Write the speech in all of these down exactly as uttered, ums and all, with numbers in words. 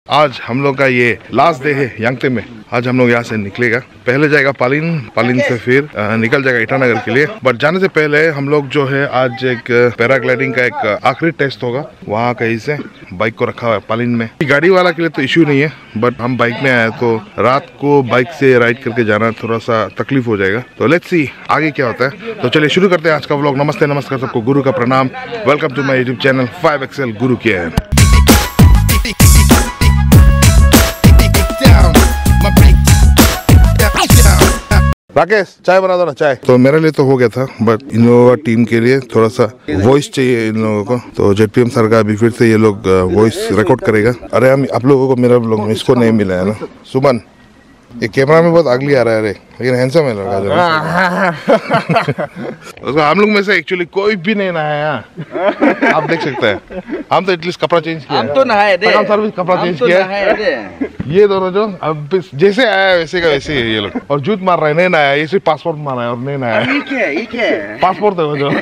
आज हम लोग का ये लास्ट डे है यांगते में। आज हम लोग यहाँ से निकलेगा, पहले जाएगा पालिन, पालिन से फिर आ, निकल जाएगा ईटानगर के लिए। बट जाने से पहले हम लोग जो है आज एक पैराग्लाइडिंग का एक आखिरी टेस्ट होगा, वहाँ कहीं से बाइक को रखा हुआ है पालिन में। गाड़ी वाला के लिए तो इश्यू नहीं है, बट हम बाइक में आए तो रात को बाइक से राइड करके जाना थोड़ा सा तकलीफ हो जाएगा। तो लेट्स सी आगे क्या होता है। तो चलिए शुरू करते हैं आज का व्लॉग। नमस्ते नमस्कार सबको, गुरु का प्रणाम। Welcome to my YouTube channel five XL Guru के है। राकेश चाय बना दो ना चाय। तो मेरे लिए तो हो गया था, बट इन लोगों का टीम के लिए थोड़ा सा वॉइस चाहिए इन लोगों को। तो जेडपीएम सर का अभी फिर से ये लोग वॉइस रिकॉर्ड करेगा। अरे हम आप लोगों को मेरा लोग इसको नहीं मिला है ना। सुमन ये कैमरा में बहुत अगली आ रहा है रे, लेकिन हैंडसम है लड़का। उसको हम लोग में से एक्चुअली कोई भी नहीं नहाया, आप देख सकते हैं। हम तो एटलीस्ट कपड़ा चेंज किया, हम तो नहाए थे, हम सर भी कपड़ा चेंज तो किया। ये दोनों जो अब जैसे आया वैसे का वैसे ही ये लोग। और जूत मार रहे हैं, नहीं नहाया, ये सिर्फ पासपोर्ट मारा है और नहीं नहाया। पासपोर्ट है वो जो।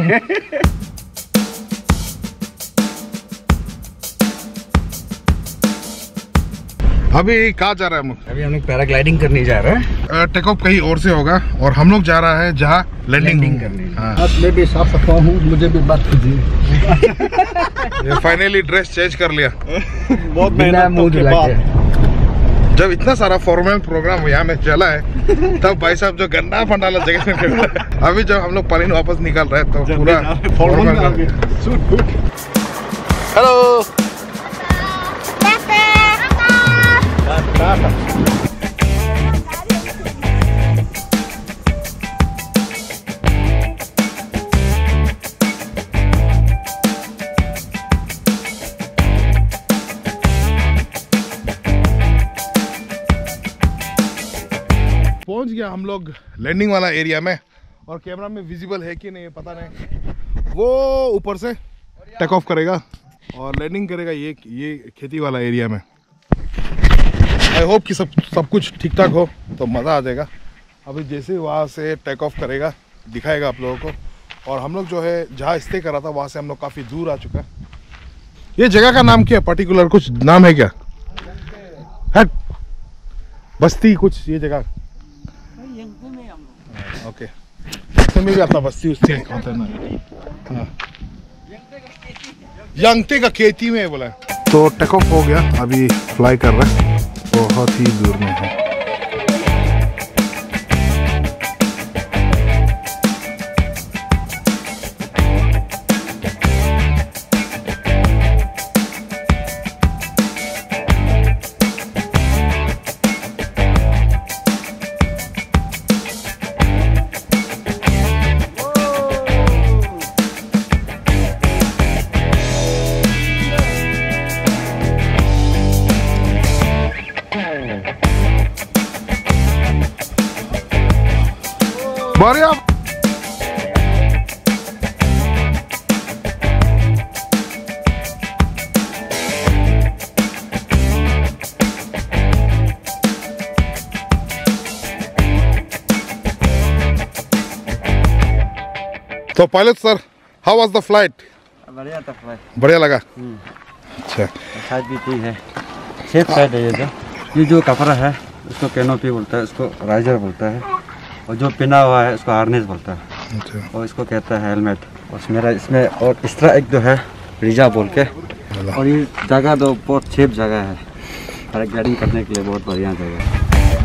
अभी कहाँ जा रहे हैं हम? अभी हम लोग पैराग्लाइडिंग करने जा रहे हैं। टेक ऑफ कहीं और से होगा और हम लोग जा रहा है जहाँ लैंडिंग करने। हाँ। मैं भी साफ सफा हूँ, मुझे भी बात कीजिए। फाइनली ड्रेस चेंज कर लिया। बहुत मेहनत के बाद जब इतना सारा फॉर्मल प्रोग्राम यहाँ में चला है, तब भाई साहब जो गंदा फंडाला जगह में कर रहा है। अभी जब हम लोग पानी वापस निकल रहे हैं तो पूरा फॉर्मल। हेलो पहुंच गया हम लोग लैंडिंग वाला एरिया में। और कैमरा में विजिबल है कि नहीं पता नहीं। वो ऊपर से टेक ऑफ करेगा और लैंडिंग करेगा ये ये खेती वाला एरिया में। आई होप कि सब सब कुछ ठीक ठाक हो तो मज़ा आ जाएगा। अभी जैसे वहाँ से टेक ऑफ करेगा दिखाएगा आप लोगों को। और हम लोग जो है जहाँ स्टे करा था वहाँ से हम लोग काफ़ी दूर आ चुका है। ये जगह का नाम क्या है? पर्टिकुलर कुछ नाम है क्या? हट बस्ती कुछ ये जगह। ओके में भी आता बस्ती उससे होता है ना। हाँ यांगते का खेती में बोला। तो टेक ऑफ हो गया, अभी फ्लाई कर रहा है, बहुत ही दूर में है। बढ़िया। तो pilot sir, how was the flight? बढ़िया था फ्लाइट। बढ़िया लगा? अच्छा। साइड भी ठीक है, सेफ साइड है ये जो ये जो कपड़ा है उसको कैनोपी बोलता है, उसको राइजर बोलता है। और जो पिना हुआ है उसको हार्नेस बोलता है। अच्छा। और इसको कहता है हेलमेट। और मेरा इसमें और इस तरह एक जो है रिजा बोल के। और ये जगह तो बहुत सेफ जगह है, पैराग्लाइडिंग करने के लिए बहुत बढ़िया जगह है।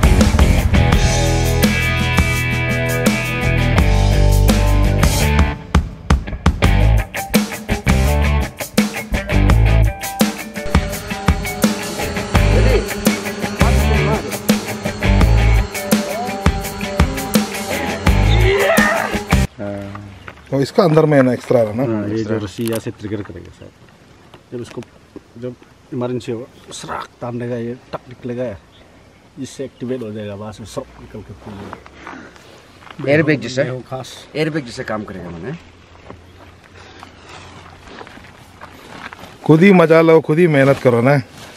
और इसका अंदर में है ना एक्स्ट्रा है ना। हाँ, ये जो रस्सी यहाँ से ट्रिगर करेगा सर, जब उसको जब इमरजेंसी होगा सराक तान देगा, ये टक निकलेगा, इससे एक्टिवेट हो जाएगा, वहाँ से सब निकल के एयरबैग जैसे खास एयरबैग जैसे काम करेगा। मैंने खुद ही मजा लो, खुद ही मेहनत करो ना।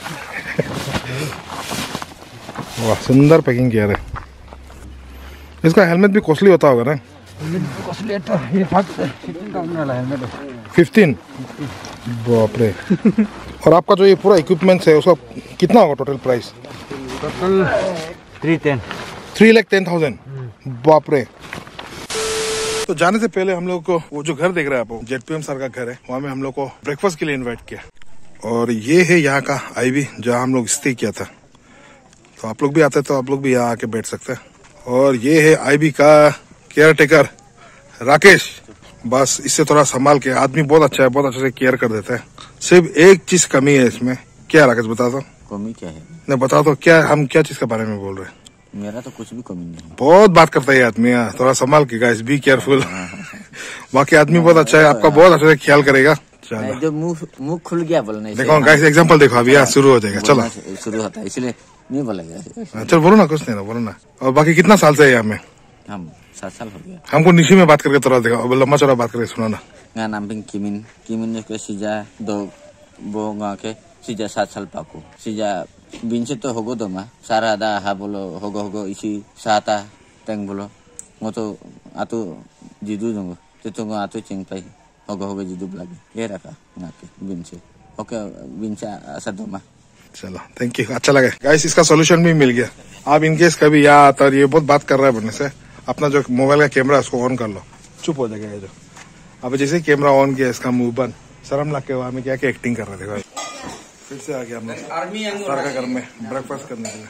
वाह सुंदर पैकिंग किया है। इसका हेलमेट भी कॉस्टली होता होगा ना? फिफ्टीन बाप रे। और आपका जो ये पूरा इक्विपमेंट्स है उसका कितना होगा total price? Total three ten three lakh ten thousand बाप रे। तो जाने से पहले हम लोग को वो जो घर देख रहे हैं आप, जेडपीएम सर का घर है, वहाँ में हम लोग को ब्रेकफास्ट के लिए इनवाइट किया। और ये है यहाँ का आईवी जहाँ हम लोग स्टे किया था। तो आप लोग भी आते तो आप लोग भी यहाँ आके बैठ सकते हैं। और ये है आईवी का केयर टेकर राकेश। बस इससे थोड़ा संभाल के, आदमी बहुत अच्छा है, बहुत अच्छे से केयर कर देता है। सिर्फ एक चीज कमी है इसमें। क्या राकेश बता दो? कमी क्या है? नहीं बता दो, क्या हम क्या चीज के बारे में बोल रहे हैं? मेरा तो कुछ भी कमी नहीं है। बहुत बात करता है आदमी, थोड़ा संभाल के गाइस, बी केयरफुल। बाकी आदमी बहुत अच्छा है, आपका बहुत अच्छे से ख्याल करेगा। चलो जो मुंह मुंह खुल गया बोलने से। देखो गाइस, एग्जांपल देखो, अभी यहाँ शुरू हो जाएगा। चलो शुरू होता है इसलिए नहीं बोलेगा। चलो बोलो ना, कुछ नहीं ना बोलो ना। और बाकी कितना साल से है यहाँ में? हम सात साल हो गया। हमको निशी में बात करके थोड़ा देखो, लंबा चौड़ा बात करके सुना ना। मेरा नाम भी किमिन किमिन के सीजा दो वो गाँव के सीजा सात साल पाको सीजा बिन से तो होगो दो मा सारा आदा हा बोलो होगो होगो इसी साता टेंग बोलो वो तो आतु जिदू दूंगो तो तुम आतु चिंग पाई होगो होगो जिदू लगे ये रखा यहाँ के बिन से ओके बिन से ऐसा दो मा। चलो थैंक यू, अच्छा लगा गाइस। इसका सोल्यूशन भी मिल गया। आप इनकेस कभी यहाँ आता और ये बहुत बात कर रहा है बनने से, अपना जो मोबाइल का कैमरा उसको ऑन कर लो, चुप हो जाएगा ये जो। अब जैसे कैमरा ऑन किया, इसका मुंह बंद, शर्म लग के वहां में क्या क्या एक्टिंग कर रहे थे। फिर से आ गया हमने सर का घर में ब्रेकफास्ट करने के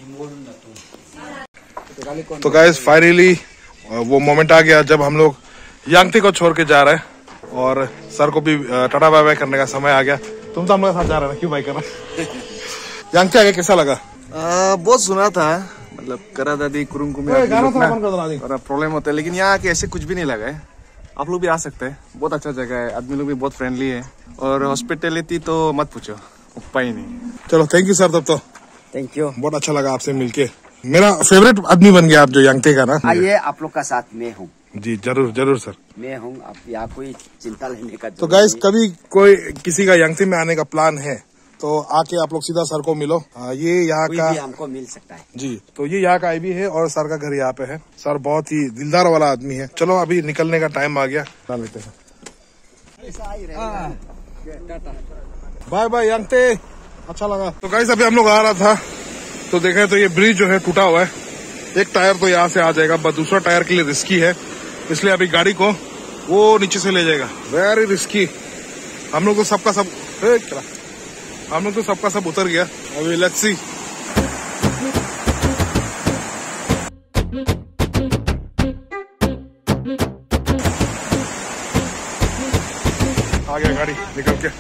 लिए। तो गाइस फाइनली वो मोमेंट आ गया जब हम लोग यांगती को छोड़ के जा रहे हैं और सर को भी टाटा बाय बाय करने का समय आ गया। तुम तो हम लोग साथ जा रहे हैं, क्यों बाय कर रहे? यांगती आगे कैसा लगा? आ, बहुत सुना था, मतलब करा दादी कुरुंग कुमी प्रॉब्लम होता है, लेकिन यहाँ आके ऐसे कुछ भी नहीं लगा है। आप लोग भी आ सकते हैं, बहुत अच्छा जगह है, आदमी लोग भी बहुत फ्रेंडली है और हॉस्पिटैलिटी तो मत पूछो, उपाय ही नहीं। चलो थैंक यू सर। तब तो थैंक यू, बहुत अच्छा लगा आपसे मिलके। मेरा फेवरेट आदमी बन गया आप जो यांगते का ना। आइए आप लोग का साथ में हूँ। जी जरूर जरूर सर, मैं हूँ। आप यहाँ कोई चिंता लेने का। तो गाइस कभी कोई किसी का यांगते में आने का प्लान है तो आके आप लोग सीधा सर को मिलो। आ, ये यहाँ का भी हमको मिल सकता है जी। तो ये यहाँ का आईवी है और सर का घर यहाँ पे है। सर बहुत ही दिलदार वाला आदमी है। चलो अभी निकलने का टाइम आ गया, डाल लेते हैं। बाय बाय यांगते, अच्छा लगा। तो गाइस अभी हम लोग आ रहा था तो देखा तो ये ब्रिज जो है टूटा हुआ है। एक टायर तो यहाँ से आ जाएगा, बट दूसरा टायर के लिए रिस्की है, इसलिए अभी गाड़ी को वो नीचे से ले जाएगा। Very risky. हम लोग तो सबका सब हम लोग तो सबका सब उतर गया। अभी लेट्स सी। आ गया गाड़ी निकल के।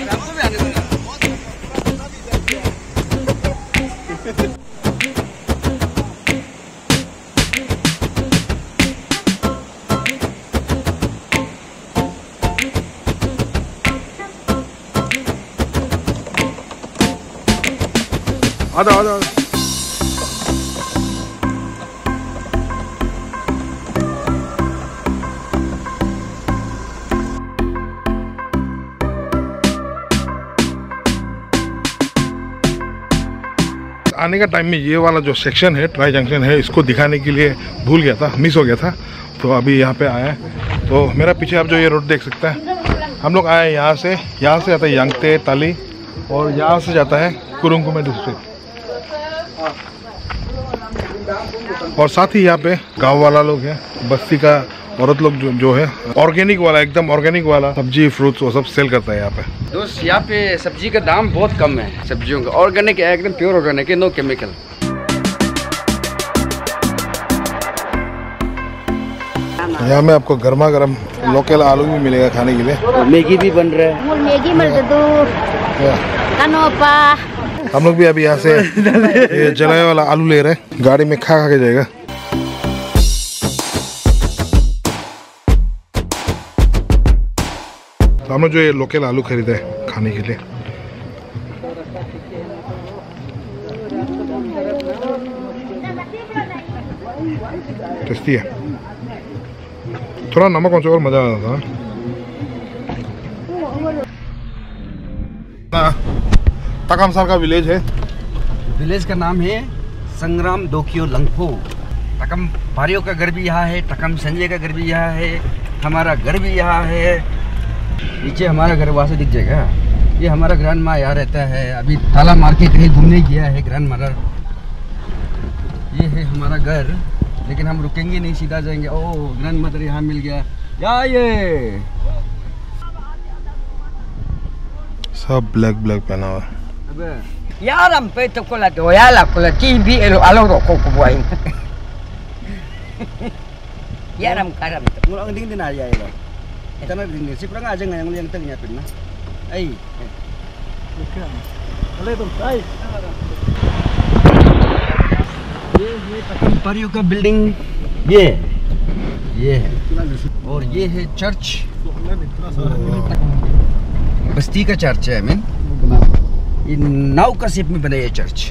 आधा आधा आने का टाइम में ये वाला जो सेक्शन है, ट्राई जंक्शन है, इसको दिखाने के लिए भूल गया था, मिस हो गया था। तो अभी यहाँ पे आया है। तो मेरा पीछे आप जो ये रोड देख सकते हैं, हम लोग आए यहाँ से। यहाँ से जाता है यांगते ताली और यहाँ से जाता है कुरुंग कुमे डिस्ट्रिक्ट। और साथ ही यहाँ पे गांव वाला लोग हैं, बस्ती का औरत लोग जो, जो है ऑर्गेनिक वाला, एकदम ऑर्गेनिक वाला सब्जी फ्रूट्स वो सब सेल करता है यहाँ पे। दोस्त यहाँ पे सब्जी का दाम बहुत कम है, सब्जियों का ऑर्गेनिक है, एकदम प्योर ऑर्गेनिक है, नो केमिकल। यहाँ में आपको गर्मा गर्म लोकल आलू भी मिलेगा खाने के लिए। मैगी भी बन रहा है। मैगी मिल दो कनोपा। हम लोग भी अभी यहाँ से ये जलाए वाला आलू ले रहे हैं, गाड़ी में खा खा के जाएगा। तो हम लोग जो ये लोकल आलू खरीदे हैं खाने के लिए। टेस्टी है, थोड़ा नमक और और मजा आ रहा था। तकम सर का विलेज है। विलेज का नाम है संग्राम दोकियो लंगफो। टकम भारियों का घर भी यहाँ है, टकम संजय का घर भी यहाँ है, हमारा घर भी यहाँ है। नीचे हमारा घर वहाँ से दिख जाएगा। ये हमारा ग्रैंड माँ यहाँ रहता है। अभी ताला मार के कहीं घूमने गया है ग्रैंड मदर। ये है हमारा घर, लेकिन हम रुकेंगे नहीं, सीधा जाएंगे। ओह, ग्रैंड मदर यहाँ मिल गया। या ये सब ब्लैक ब्लैक पहना हुआ। अबे यार हम पे तो कोला तो यार ला कोला टीवी एलो आलो रो को को बुआई यार हम करम ngulang ding din aja ya. Kita nak ding sih kurang aja yang yang tengnya pun. Ai. Boleh tuh, ai. ये ये तकम परियों का बिल्डिंग ये ये है और ये है चर्च। बस्ती का चर्च है। मैं ये नाव का शेप में बना ये चर्च।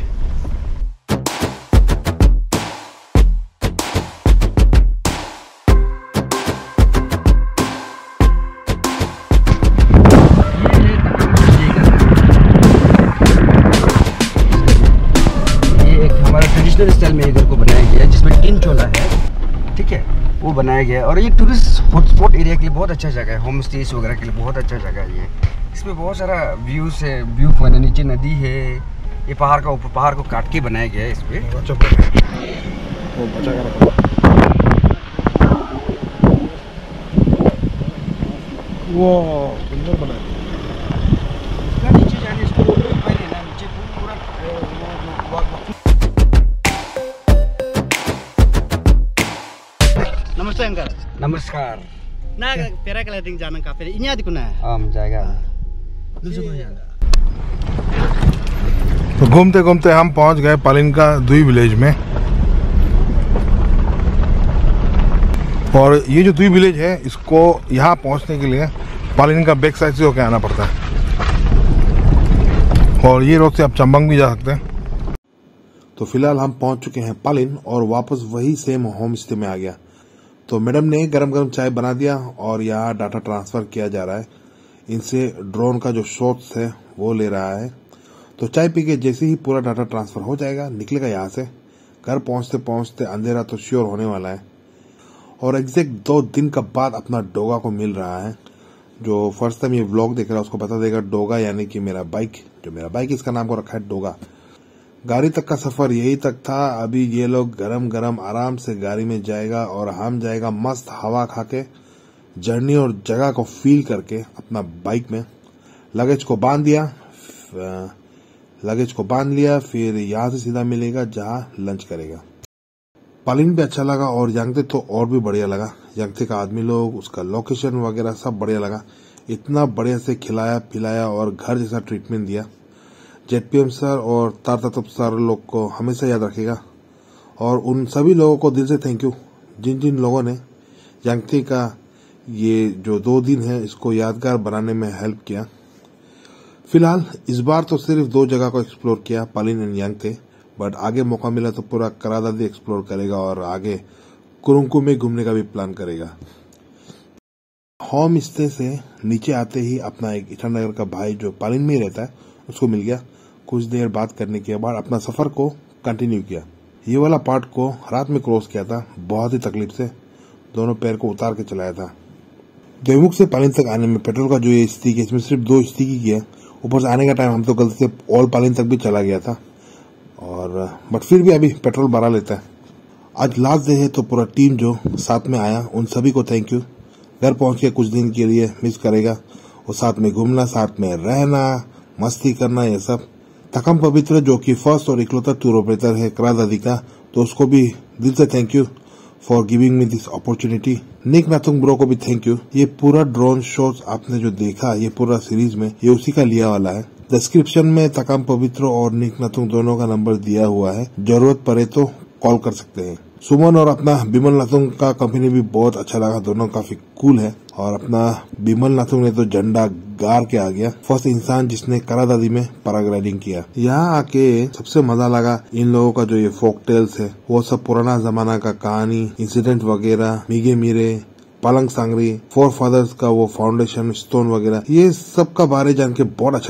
ट्रेडिशनल स्टाइल में ये घर को बनाया गया है, जिसमें टिन चोला है, ठीक है, वो बनाया गया है। और ये टूरिस्ट हॉटस्पॉट एरिया के लिए बहुत अच्छा जगह है, होम स्टेज वगैरह के लिए बहुत अच्छा जगह है ये। इसमें बहुत सारा व्यूज है, व्यू पॉइंट, नीचे नदी है, ये पहाड़ का ऊपर पहाड़ को काट के बनाया गया है। इस पे वो सुंदर बना है। नीचे जाने इसको नीचे पूरा नमस्ते अंकल। नमस्कार। ना पैराग्लाइडिंग जाना काफी ini ada kuna हम जाएगा। तो घूमते घूमते हम पहुंच गए पालिनका दुई विलेज में। और ये जो दुई विलेज है, इसको यहाँ पहुंचने के लिए पालिनका बैक साइड से होकर आना पड़ता है। और ये रोड से आप चंबंग भी जा सकते हैं। तो फिलहाल हम पहुंच चुके हैं पालिन और वापस वही सेम होम स्टे में आ गया। तो मैडम ने गरम गरम चाय बना दिया और यहाँ डाटा ट्रांसफर किया जा रहा है। इनसे ड्रोन का जो शॉट्स है वो ले रहा है। तो चाय पी के जैसे ही पूरा डाटा ट्रांसफर हो जाएगा, निकलेगा यहाँ से। घर पहुंचते पहुंचते अंधेरा तो श्योर होने वाला है। और एग्जैक्ट दो दिन का बाद अपना डोगा को मिल रहा है। जो फर्स्ट टाइम ये व्लॉग देख रहा है उसको पता देगा डोगा यानी कि मेरा बाइक, जो मेरा बाइक इसका नाम को रखा है डोगा। गाड़ी तक का सफर यही तक था। अभी ये लोग गरम गरम आराम से गाड़ी में जाएगा और हम जाएगा मस्त हवा खा के, जर्नी और जगह को फील करके अपना बाइक में। लगेज को बांध दिया लगेज को बांध लिया फिर यहाँ से सीधा मिलेगा जहाँ लंच करेगा। पालिन भी अच्छा लगा और यांगते तो और भी बढ़िया लगा। यांगते का आदमी लोग, उसका लोकेशन वगैरह सब बढ़िया लगा। इतना बढ़िया से खिलाया पिलाया और घर जैसा ट्रीटमेंट दिया। जेडपीएम सर और तार तत्व सर लोग को हमेशा याद रखेगा। और उन सभी लोगों को दिल से थैंक यू जिन जिन लोगों ने यांगते का ये जो दो दिन है इसको यादगार बनाने में हेल्प किया। फिलहाल इस बार तो सिर्फ दो जगह को एक्सप्लोर किया, पालिन एंड यांगते। बट आगे मौका मिला तो पूरा करादादी एक्सप्लोर करेगा और आगे कुरुंकू में घूमने का भी प्लान करेगा। होम स्टे से नीचे आते ही अपना एक ईटानगर का भाई जो पालिन में ही रहता है उसको मिल गया। कुछ देर बात करने के बाद अपना सफर को कंटिन्यू किया। ये वाला पार्ट को रात में क्रॉस किया था, बहुत ही तकलीफ से दोनों पैर को उतार के चलाया था। देवमुख से पालिन तक आने में पेट्रोल का जो ये स्टिक है इसमें सिर्फ दो स्टिक ही किया। ऊपर से आने का टाइम हम तो गलती से ऑल पालिन तक भी चला गया था। और बट फिर भी अभी पेट्रोल बढ़ा लेता है। आज लास्ट डे है तो पूरा टीम जो साथ में आया उन सभी को थैंक यू। घर पहुंच के कुछ दिन के लिए मिस करेगा और साथ में घूमना, साथ में रहना, मस्ती करना, ये सब। तकम पवित्र जो कि फर्स्ट और इकलौता टूर ऑपरेटर है करादादी का, तो उसको भी दिल से thank you for giving me this opportunity. Nick Nathung bro को भी थैंक यू। ये पूरा ड्रोन शॉट्स आपने जो देखा ये पूरा सीरीज में ये उसी का लिया वाला है। डिस्क्रिप्शन में तकम पवित्र और निक नाथुंग दोनों का नंबर दिया हुआ है, जरूरत पड़े तो कॉल कर सकते हैं। सुमन और अपना बिमल नाथुंग का कंपनी भी बहुत अच्छा लगा, दोनों काफी कूल है। और अपना बिमल नाथुंग ने तो झंडा गाड़ के आ गया, फर्स्ट इंसान जिसने करादादी में पैराग्लाइडिंग किया। यहाँ आके सबसे मजा लगा इन लोगों का जो ये फोक टेल्स है वो सब पुराना जमाना का कहानी, इंसिडेंट वगैरह, मीगे मीरे, पालंग सांगरी, फोर फादर्स का वो फाउंडेशन स्टोन वगैरह, ये सब का बारे जान के बहुत अच्छा लगा।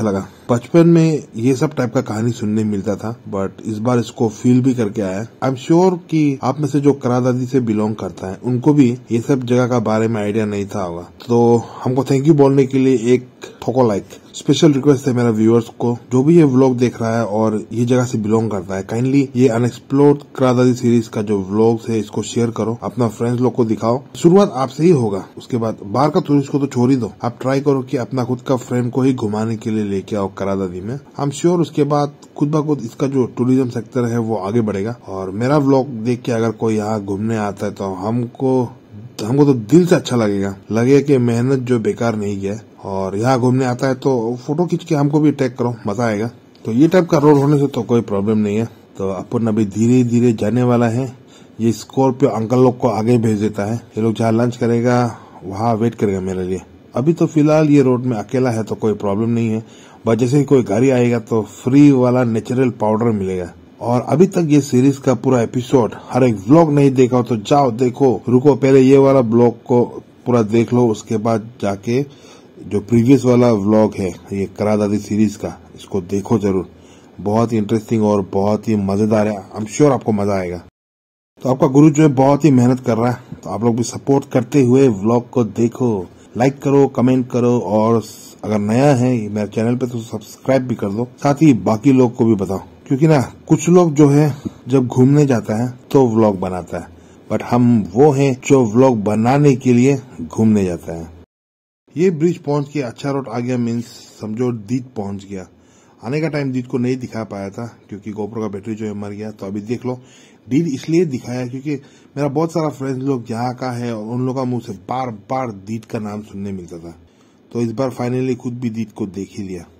बचपन में ये सब टाइप का कहानी सुनने मिलता था, बट इस बार इसको फील भी करके आया। आई एम श्योर कि आप में से जो करा दादी से बिलोंग करता है उनको भी ये सब जगह का बारे में आइडिया नहीं था होगा। तो हमको थैंक यू बोलने के लिए एक ठोको लाइक स्पेशल रिक्वेस्ट है मेरा व्यूअर्स को, जो भी ये व्लॉग देख रहा है और ये जगह से बिलोंग करता है, काइंडली ये अनएक्सप्लोर्ड करा दादी सीरीज का जो व्लॉग्स है इसको शेयर करो, अपना फ्रेंड्स लोग को दिखाओ। शुरुआत आपसे ही होगा, उसके बाद बाहर का टूरिस्ट को तो छोड़ ही दो। आप ट्राई करो कि अपना खुद का फ्रेंड को ही घुमाने के लिए लेके आओ करा दादी में। आई एम श्योर उसके बाद खुद ब खुद इसका जो टूरिज्म सेक्टर है वो आगे बढ़ेगा। और मेरा व्लॉग देख के अगर कोई यहाँ घूमने आता है तो हमको हमको तो दिल से अच्छा लगेगा, लगेगा कि मेहनत जो बेकार नहीं गया। और यहाँ घूमने आता है तो फोटो खींच के हमको भी टैग करो, मजा आएगा। तो ये टाइप का रोड होने से तो कोई प्रॉब्लम नहीं है। तो अपन अभी धीरे धीरे जाने वाला है। ये स्कॉर्पियो अंकल लोग को आगे भेज देता है, ये लोग जहाँ लंच करेगा वहाँ वेट करेगा मेरे लिए। अभी तो फिलहाल ये रोड में अकेला है तो कोई प्रॉब्लम नहीं है, बट जैसे ही कोई गाड़ी आएगा तो फ्री वाला नेचुरल पाउडर मिलेगा। और अभी तक ये सीरीज का पूरा एपिसोड हर एक व्लॉग नहीं देखा हो तो जाओ देखो, रुको पहले ये वाला ब्लॉग को पूरा देख लो, उसके बाद जाके जो प्रीवियस वाला व्लॉग है ये करा दादी सीरीज का, इसको देखो जरूर। बहुत ही इंटरेस्टिंग और बहुत ही मजेदार है, आई एम श्योर आपको मजा आएगा। तो आपका गुरु जो है बहुत ही मेहनत कर रहा है, तो आप लोग भी सपोर्ट करते हुए व्लॉग को देखो, लाइक करो, कमेंट करो, और अगर नया है मेरे चैनल पे तो सब्सक्राइब भी कर दो, साथ ही बाकी लोग को भी बताओ। क्योंकि ना कुछ लोग जो है जब घूमने जाता है तो व्लॉग बनाता है, बट हम वो हैं जो व्लॉग बनाने के लिए घूमने जाता है। ये ब्रिज पहुंच के अच्छा रोड आ गया, मीन्स समझो दीद पहुंच गया। आने का टाइम दीद को नहीं दिखा पाया था क्योंकि गोप्रो का बैटरी जो है मर गया। तो अभी देख लो, दीद इसलिए दिखाया क्योंकि मेरा बहुत सारा फ्रेंड्स लोग यहाँ का है और उन लोगों का मुंह से बार बार दीद का नाम सुनने मिलता था। तो इस बार फाइनली खुद भी दीद को देख ही लिया।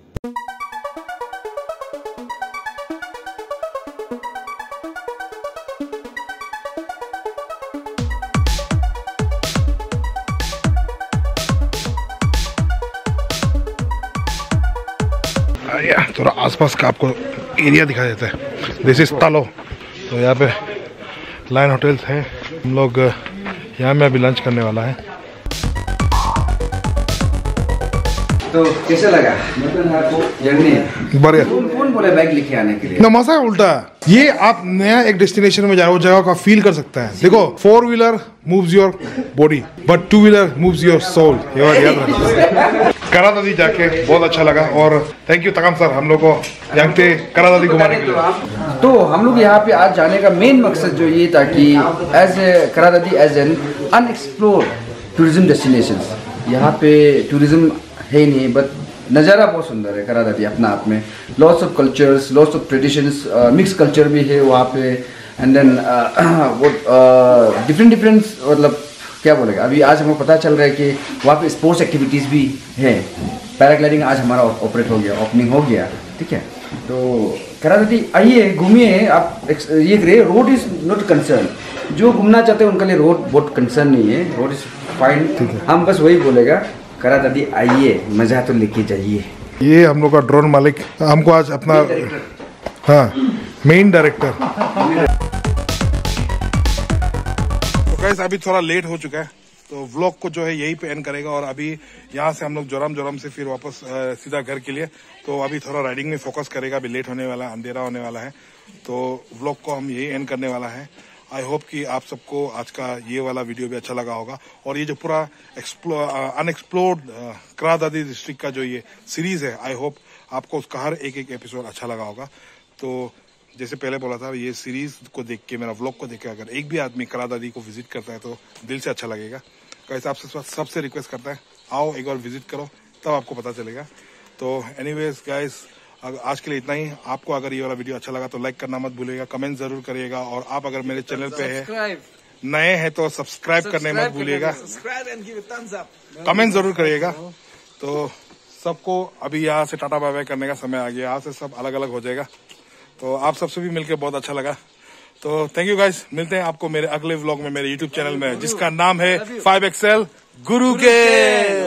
थोड़ा आसपास का आपको एरिया दिखा देता है। This is Talo. तो यहाँ पे लाइन होटल्स है, हम लोग यहाँ में अभी लंच करने वाला है। तो कैसे लगा आपको जर्नी? बढ़िया। कौन बोले बैग लेके आने के लिए? ना मजा उल्टा, ये आप नया एक डेस्टिनेशन में जा रहे हो, जगह का फील कर सकता है। देखो, four wheeler moves your body but two wheeler moves your soul. ये बात याद रखना। करा दादी जाके बहुत अच्छा लगा और थैंक यू तकम सर हम लोग को यहाँ पे करा दादी घुमाने के लिए। तो हम लोग यहाँ पे आज जाने का मेन मकसद जो ये था कि as a Kra Daadi as an unexplored tourism destination, यहाँ पे टूरिज्म है ही नहीं, बट नज़ारा बहुत सुंदर है करा दादी अपना आप में। Lots of cultures, lots of traditions, mix culture भी है वहाँ पे। एंड देन वो डिफरेंट डिफरेंट मतलब क्या बोलेगा, अभी आज हमको पता चल रहा है कि वहाँ पे स्पोर्ट्स एक्टिविटीज़ भी है। पैराग्लाइडिंग आज हमारा ऑपरेट हो गया, ओपनिंग हो गया, ठीक है। तो करा दादी आइए घूमिए आप। ये करिए, रोड इज़ नॉट कंसर्न, जो घूमना चाहते हैं उनके लिए रोड बहुत कंसर्न नहीं है, रोड इज़ फाइन। हम बस वही बोलेगा, करा दादी आइए, मजा तो लेके जाइए। ये हम लोग का ड्रोन मालिक हमको आज अपना, हाँ, मेन डायरेक्टर। तो गाइस अभी थोड़ा लेट हो चुका है, तो व्लॉग को जो है यहीं पे एंड करेगा। और अभी यहाँ से हम लोग जोराम जोराम से फिर वापस सीधा घर के लिए। तो अभी थोड़ा राइडिंग में फोकस करेगा, अभी लेट होने वाला है, अंधेरा होने वाला है। तो व्लॉग को हम यही एंड करने वाला है। आई होप कि आप सबको आज का ये वाला वीडियो भी अच्छा लगा होगा। और ये जो पूरा अनएक्सप्लोर्ड करा दादी डिस्ट्रिक्ट का जो ये सीरीज है, आई होप आपको उसका हर एक एक एपिसोड अच्छा लगा होगा। तो जैसे पहले बोला था, ये सीरीज को देख के, मेरा व्लॉग को देख के अगर एक भी आदमी करा दादी को विजिट करता है तो दिल से अच्छा लगेगा। कैसे आपसे सबसे रिक्वेस्ट करता है, आओ एक बार विजिट करो, तब आपको पता चलेगा। तो एनीवेज गाइस, आज के लिए इतना ही। आपको अगर ये वाला वीडियो अच्छा लगा तो लाइक करना मत भूलिएगा, कमेंट जरूर करिएगा। और आप अगर मेरे चैनल पे है नए हैं तो सब्सक्राइब करने मत भूलिएगा, कमेंट जरूर करिएगा। तो सबको अभी यहाँ से टाटा बाय बाय करने का समय आ गया, यहाँ से सब अलग अलग हो जाएगा। तो आप सबसे भी मिलकर बहुत अच्छा लगा। तो थैंक यू गाइस, मिलते हैं आपको मेरे अगले व्लॉग में मेरे यूट्यूब चैनल में, जिसका नाम है फाइव एक्सएल गुरु के।